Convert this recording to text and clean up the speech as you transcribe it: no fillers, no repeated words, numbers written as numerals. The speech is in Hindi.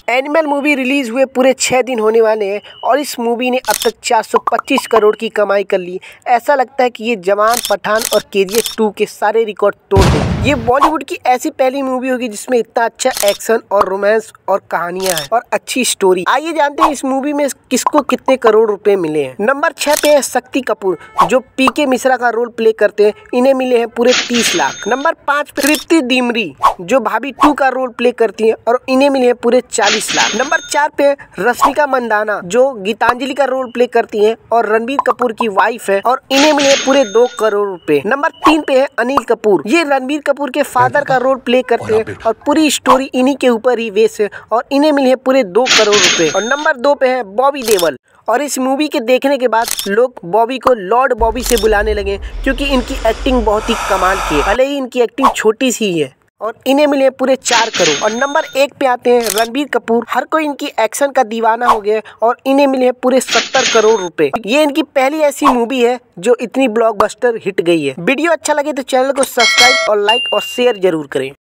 एनिमल मूवी रिलीज हुए पूरे 6 दिन होने वाले हैं और इस मूवी ने अब तक 425 करोड़ की कमाई कर ली। ऐसा लगता है कि ये जवान, पठान और KGF 2 के सारे रिकॉर्ड तोड़ दें। ये बॉलीवुड की ऐसी पहली मूवी होगी जिसमें इतना अच्छा एक्शन और रोमांस और कहानियां हैं और अच्छी स्टोरी। आइए जानते हैं इस मूवी में किसको कितने करोड़ रुपए मिले हैं। नंबर 6 पे है शक्ति कपूर, जो PK मिश्रा का रोल प्ले करते हैं। इन्हें मिले हैं पूरे 30 लाख। नंबर 5 पे तृप्ति डिमरी, जो भाभी 2 का रोल प्ले करती हैं और इन्हें मिले हैं पूरे 40 लाख। नंबर 4 पे रश्मिका मंदाना, जो गीतांजलि का रोल प्ले करती हैं और रणबीर कपूर की वाइफ है और इन्हें मिले पूरे 2 करोड़ रुपए। नंबर 3 पे है अनिल कपूर, ये रणबीर कपूर के फादर का रोल प्ले करते हैं और पूरी स्टोरी इन्हीं के ऊपर ही बेस है और इन्हें मिले हैं पूरे 2 करोड़ रुपए। और नंबर 2 पे है बॉबी देओल, और इस मूवी के देखने के बाद लोग बॉबी को लॉर्ड बॉबी से बुलाने लगे क्योंकि इनकी एक्टिंग बहुत ही कमाल की है। भले ही इनकी एक्टिंग छोटी सी है और इन्हें मिले पूरे 4 करोड़। और नंबर 1 पे आते हैं रणबीर कपूर। हर कोई इनकी एक्शन का दीवाना हो गया और इन्हें मिले पूरे 70 करोड़ रुपए। ये इनकी पहली ऐसी मूवी है जो इतनी ब्लॉकबस्टर हिट गई है। वीडियो अच्छा लगे तो चैनल को सब्सक्राइब और लाइक और शेयर जरूर करें।